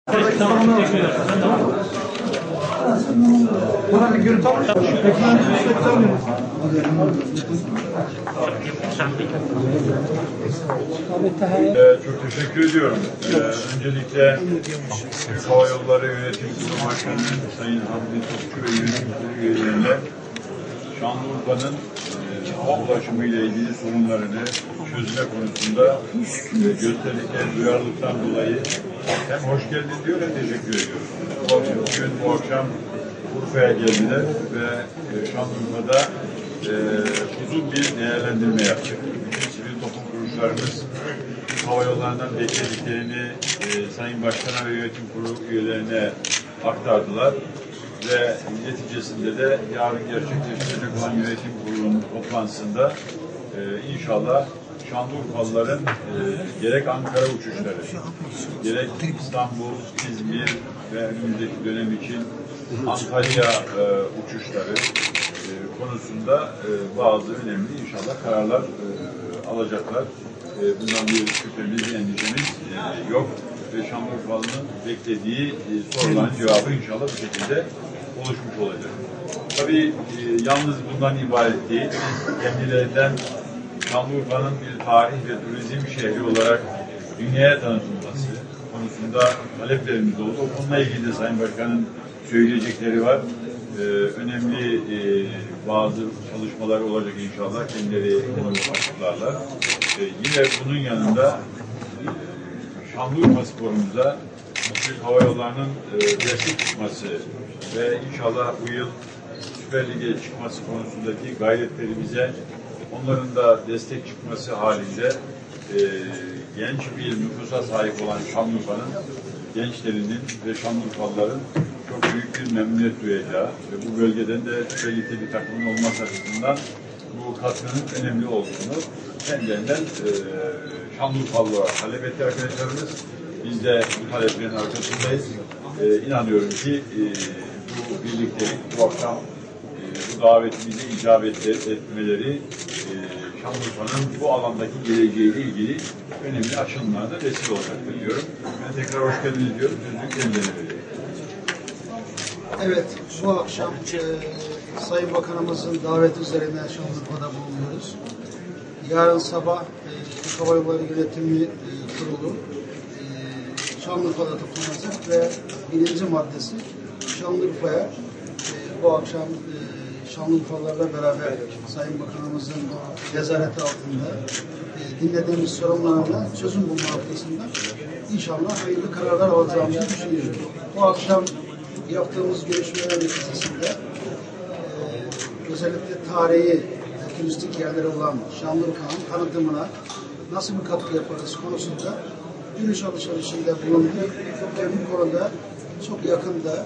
Buna bir görüntü almış. Çok teşekkür ediyorum. Öncelikle Türk Hava Yolları Yönetim Kurulu Başkanı Sayın Hamdi Topçu ve yönetim kurulu üyelerine Şanlıurfa'nın hava ulaşımı ile ilgili sorunlarını çözme konusunda gösterdikleri duyarlılıktan dolayı hem hoş geldin diyor hem teşekkür ediyorum. Bugün bu akşam Urfa'ya geldiler ve Şanlıurfa'da uzun bir değerlendirme yaptık. Bütün sivil toplum kuruluşlarımız hava yollarından beklediklerini Sayın Başkan'a ve yönetim kurulu üyelerine aktardılar. Ve neticesinde de yarın gerçekleştirecek olan yönetim kurulunun toplantısında inşallah Şanlıurfalıların gerek Ankara uçuşları, gerek İstanbul, İzmir ve önümüzdeki dönem için Antalya uçuşları konusunda bazı önemli inşallah kararlar alacaklar. Bundan bir şüphemiz, endişemiz yok. Ve Şanlıurfalı'nın beklediği soruların cevabı inşallah bu şekilde oluşmuş olacak. Tabii yalnız bundan ibaret değil. Kendilerinden Şanlıurfa'nın bir tarih ve turizm şehri olarak dünyaya tanıtılması konusunda taleplerimiz oldu. O konuyla ilgili de Sayın Başkan'ın söyleyecekleri var. Önemli bazı çalışmalar olacak inşallah. Kendileri ekonomik açıklarlar. Yine bunun yanında Şanlıurfa sporumuza Türk Hava Yolları'nın destek çıkması ve inşallah bu yıl Süper Lig'e çıkması konusundaki gayretlerimize onların da destek çıkması halinde genç bir nüfusa sahip olan Şanlıurfa'nın gençlerinin ve Şanlıurfalıların çok büyük bir memnuniyet duyacağı ve bu bölgeden de Süper Lig'de bir takımın olması açısından bu katkının önemli olduğunu kendilerinden Şanlıurfalı'ya talep etti arkadaşlarımız. Biz de bu taleplerin arkasındayız. İnanıyorum ki bu birliktelik, bu akşam bu davetimize icabet etmeleri Şanlıurfa'nın bu alandaki geleceğiyle ilgili önemli açılımlarda vesile olacaktır diyorum. Ben tekrar hoş geldiniz diyorum. Sözü kendilerine veriyorum. Evet, bu akşam Sayın Bakanımızın daveti üzerine Şanlıurfa'da bulunuyoruz. Yarın sabah Türk Hava Yolları Yönetimi Kurulu Şanlıurfa'da toplanacak ve birinci maddesi Şanlıurfa'ya bu akşam Şanlıurfalılarla beraber Sayın Bakanımızın nezareti altında dinlediğimiz sorunlarla çözüm bulma noktasında inşallah hayırlı kararlar alacağımızı düşünüyoruz. Bu akşam yaptığımız görüşmeler neticesinde özellikle tarihi turistik yerleri olan Şanlıurfa'nın tanıtımına nasıl bir katkı yaparız konusunda yürüyüş alışverişinde bulunduk ve bu konuda çok yakında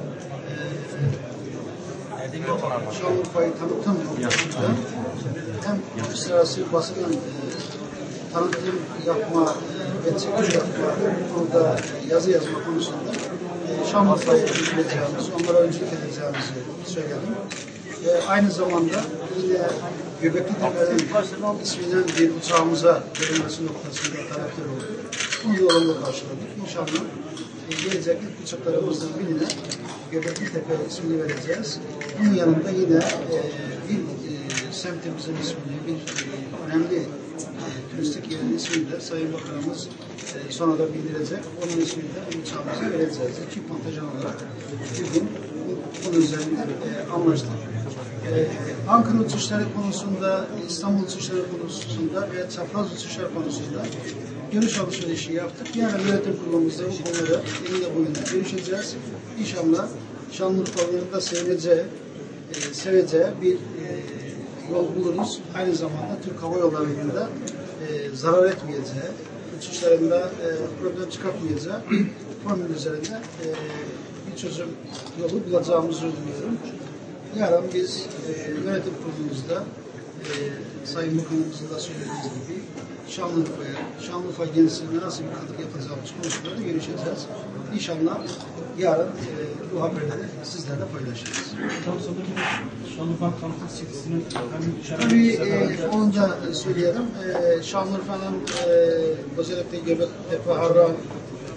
Şanlıurfa'yı tanıtım noktasında hem uluslararası basının tanıtım yapma ve çekim yapma konuda yazı yazma konusunda Şanlıurfa'yı bildireceğimizi, onlara öncülük edeceğimizi söyledim. Ve aynı zamanda yine Göbekli Tepe'nin isminin bir uçağımıza verilmesi noktasında talepler oldu. Bunu da olumlu karşıladık. İnşallah gelecek ilk uçaklarımızdan birine Göbekli Tepe ismini vereceğiz. Bunun yanında yine bir semtimizin ismini, bir önemli turistik yerin ismini de Sayın Bakanımız sonra da bildirecek. Onun ismini de uçağımıza vereceğiz. İki kontenjan olarak bir gün bunun üzerinde anlaştık. Ankara uçuşları konusunda, İstanbul uçuşları konusunda ve çapraz uçuşlar konusunda görüş alışverişi yaptık. Yarın yönetim kurulumuzda bu konuları yine boyunca görüşeceğiz. İnşallah Şanlıurfa'nın da seveceği bir yol buluruz. Aynı zamanda Türk Hava Yolları'nın da zarar etmeyeceği, uçuşlarında problem çıkartmayacağı bir formül üzerinde bir çözüm yolu bulacağımızı umuyorum. Yarın biz yönetim kurulumuzda Sayın Bakanımızın da söylediğiniz gibi Şanlıurfa gençliğine nasıl bir katkı yapacağımız konusunda da görüşeceğiz. İnşallah yarın bu haberleri sizlerle paylaşırız. Şanlıurfa'nın tanıtım sitesinin Tabii onu da söyleyelim. Şanlıurfa'nın özellikle Göbektepe, Harran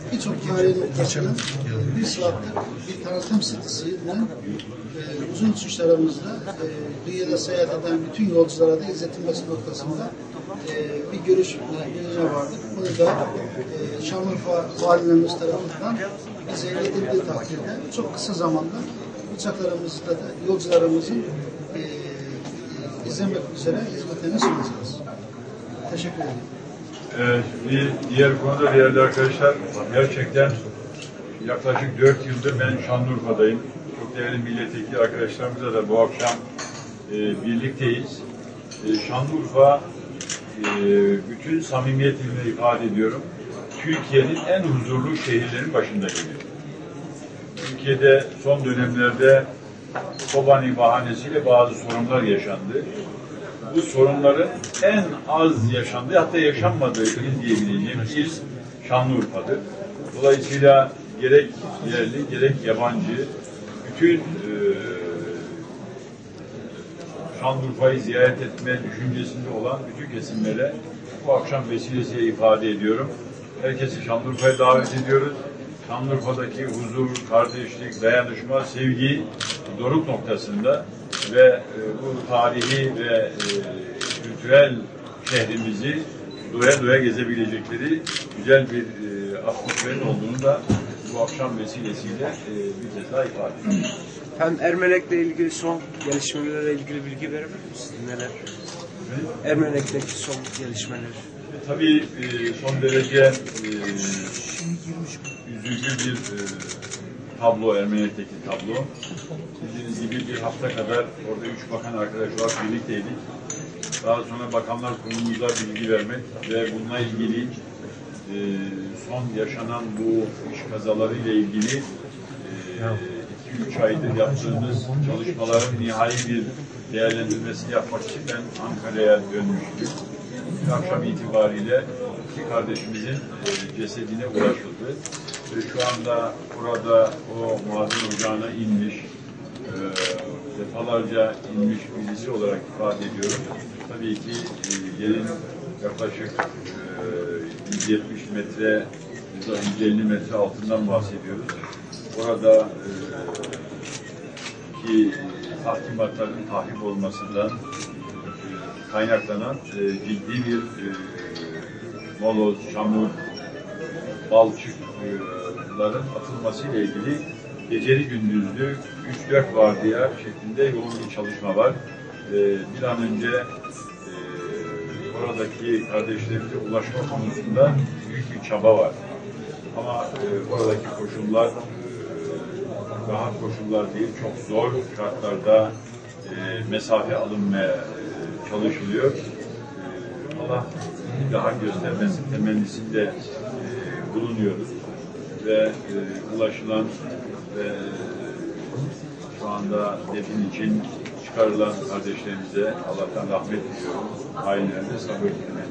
birçok tarihi noktasının bir saatlik bir tanıtım sitesiyle uzun uçuşlarımızda dünyada seyahat eden bütün yolculara da izletilmesi noktasında bir görüş birine vardık. Bunu da Şanlıurfa Valiliğimiz tarafından bize iletildiği takdirde çok kısa zamanda uçaklarımızda da yolcularımızın izlemek üzere hizmetlerini sunacağız. Teşekkür ederim. Bir diğer konuda değerli arkadaşlar, gerçekten yaklaşık 4 yıldır ben Şanlıurfa'dayım. Çok değerli milletvekili arkadaşlarımızla da bu akşam birlikteyiz. Şanlıurfa, bütün samimiyetimle ifade ediyorum, Türkiye'nin en huzurlu şehirlerin başında geliyor. Türkiye'de son dönemlerde Kobani bahanesiyle bazı sorunlar yaşandı. Bu sorunların en az yaşandığı, hatta yaşanmadığı il diyebileceğimiz il Şanlıurfa'dır. Dolayısıyla gerek yerli gerek yabancı bütün Şanlıurfa'yı ziyaret etme düşüncesinde olan bütün kesimlere bu akşam vesilesiyle ifade ediyorum. Herkesi Şanlıurfa'ya davet ediyoruz. Şanlıurfa'daki huzur, kardeşlik, dayanışma, sevgi doruk noktasında ve bu tarihi ve kültürel şehrimizi doya doya gezebilecekleri güzel bir atmosferin olduğunu da bu akşam vesilesiyle bir kez daha ifade ediyorum. Hem Ermenek'le ilgili son gelişmelerle ilgili bilgi verebilir misiniz? Neler? Ermenek'teki son gelişmeler. Tabii son derece üzücü bir tablo, Ermenek'teki tablo. Bildiğiniz gibi bir hafta kadar orada 3 bakan arkadaş olarak birlikteydik. Daha sonra Bakanlar Kurulu'muza bilgi vermek ve bununla ilgili son yaşanan bu iş kazaları ile ilgili 2-3 aydır yaptığımız çalışmaların nihai bir değerlendirmesini yapmak için ben Ankara'ya dönmüştüm. Bir akşam itibariyle iki kardeşimizin cesedine ulaşıldı. Ve şu anda burada o maden ocağına inmiş, defalarca inmiş birisi olarak ifade ediyorum. Tabii ki yerin yaklaşık 170 metre, 150 metre altından bahsediyoruz. Orada ki tahkimatların tahrip olmasından kaynaklanan ciddi bir moloz, çamur, balçıkların atılmasıyla ilgili geceli gündüzlü 3-4 vardiya şeklinde yoğun bir çalışma var. Bir an önce oradaki kardeşlerimize ulaşma konusunda büyük bir çaba var. Ama oradaki koşullar rahat koşullar değil, çok zor şartlarda mesafe alınmaya çalışılıyor. Allah daha göstermesi temennisinde bulunuyoruz ve ulaşılan ve şu anda defin için çıkarılan kardeşlerimize Allah'tan rahmet diliyorum. Ailelerine sabır dilerim.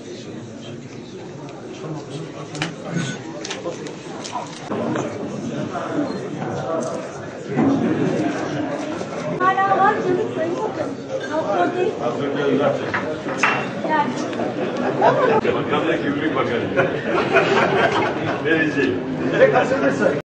Hala var canım, sayın bakalım. Doktor değil. Hazırlıyoruz artık. Yani. Bakanlık Gümrük Bakanı. Verecek.